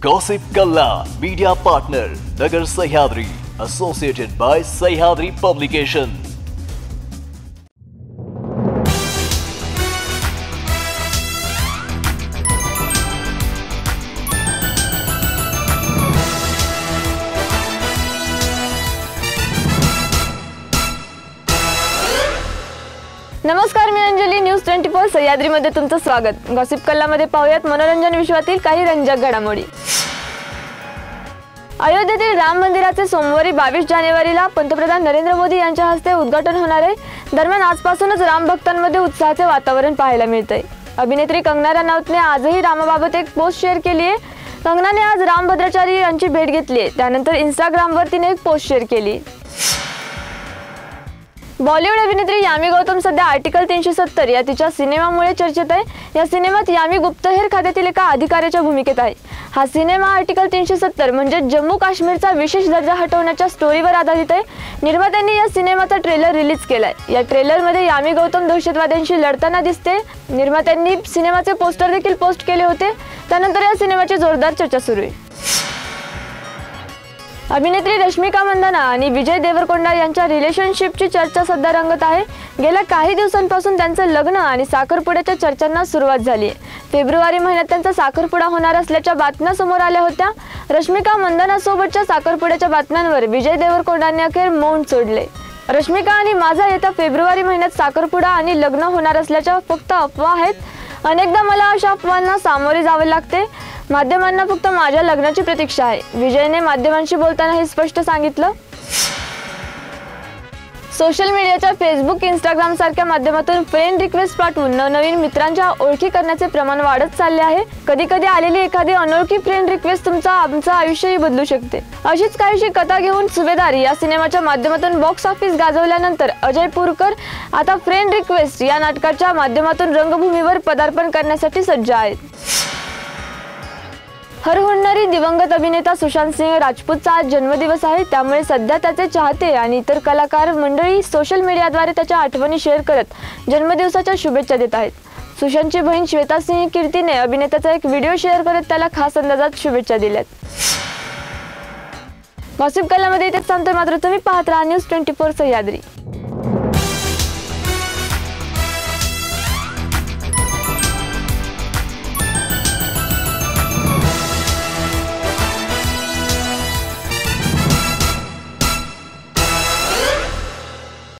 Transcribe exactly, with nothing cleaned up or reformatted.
Gossip Kalla, media partner, Nagar Sahyadri, associated by Sahyadri Publication. नमस्कार, मी Anjali. News twenty four Sahyadri मध्ये तुमचं स्वागत. गॉसिप कल्ला मध्ये पाहूयात मनोरंजन विश्वातील काही रंजक घडामोडी. अयोध्येतील राम मंदिराचे सोमवारी बावीस जानेवारीला पंतप्रधान नरेंद्र मोदी यांच्या हस्ते उद्घाटन होणार आहे. दरम्यान आजपासूनच राम भक्तांमध्ये उत्साहाचे वातावरण पाहायला मिळतंय. अभिनेत्री कंगना रनौतने आजही रामाबाबत एक पोस्ट शेअर केली आहे. कंगनाने आज राम भद्राचार्य यांची भेट घेतली आहे. त्यानंतर इंस्टाग्रामवर तिने एक पोस्ट शेअर केली. बॉलिवूड अभिनेत्री यामी गौतम सध्या आर्टिकल तीनशे सत्तर या तिच्या सिनेमामुळे चर्चेत आहे. या सिनेमात यामी गुप्तहेर खात्यातील एका अधिकाऱ्याच्या भूमिकेत आहे. हा सिनेमा आर्टिकल तीनशे सत्तर म्हणजे जम्मू काश्मीरचा विशेष दर्जा हटवण्याच्या स्टोरीवर आधारित आहे. निर्मात्यांनी या सिनेमाचा ट्रेलर रिलीज केलाय. या ट्रेलरमध्ये यामी गौतम दहशतवाद्यांशी लढताना दिसते. निर्मात्यांनी सिनेमाचे पोस्टर देखील पोस्ट केले होते. त्यानंतर या सिनेमाची जोरदार चर्चा सुरू आहे. अभिनेत्री रश्मिका मंदाना आणि विजय देवरकोंडा यांच्या रिलेशनशिपची चर्चा सध्या रंगत आहे. गेल्या काही दिवसांपासून त्यांचं लग्न आणि साखरपुड्याच्या चर्चांना सुरुवात झाली आहे. फेब्रुवारी महिन्यात त्यांचा साखरपुडा होणार असल्याच्या बातम्या समोर आल्या होत्या. रश्मिका मंदानासोबतच्या साखरपुड्याच्या बातम्यांवर विजय देवरकोंडाने अखेर मौन सोडले. रश्मिका आणि माझा येत्या फेब्रुवारी महिन्यात साखरपुडा आणि लग्न होणार असल्याच्या फक्त अफवा आहेत. अनेकदा मला अशा अफवांना सामोरे जावे लागते. माध्यमांना फक्त माझ्या लग्नाची प्रतीक्षा आहे, विजयने माध्यमांशी बोलताना हे स्पष्ट सांगितलं. सोशल मीडियाच्या फेसबुक, इंस्टाग्राम सारख्या माध्यमातून फ्रेंड रिक्वेस्ट पाठवून नवनवीन मित्रांच्या ओळखी करण्याचे प्रमाण वाढत चालले आहे. कधी कधी आलेली एखादी अनोळखी फ्रेंड रिक्वेस्ट तुमचा आमचं आयुष्यही बदलू शकते. अशीच काहीशी कथा घेऊन सुभेदार या सिनेमाच्या माध्यमातून बॉक्स ऑफिस गाजवल्यानंतर अजय पुरकर आता फ्रेंड रिक्वेस्ट या नाटकाच्या माध्यमातून रंगभूमीवर पदार्पण करण्यासाठी सज्ज आहेत. हरहुन्नरी दिवंगत अभिनेता सुशांत सिंह राजपूतचा आज जन्मदिवस आहे. त्यामुळे सध्या त्याचे चाहते आणि इतर कलाकार मंडळी सोशल मीडियाद्वारे त्याच्या आठवणी शेअर करत जन्मदिवसाच्या शुभेच्छा देत आहेत. सुशांतची बहीण श्वेता सिंह कीर्तीने अभिनेत्याचा एक व्हिडिओ शेअर करत त्याला खास अंदाजात शुभेच्छा दिल्यात. गॉसिप कल्लामध्ये इथेच थांबतोय, मात्र तुम्ही पाहत राहा न्यूज ट्वेंटी फोर सह्याद्री.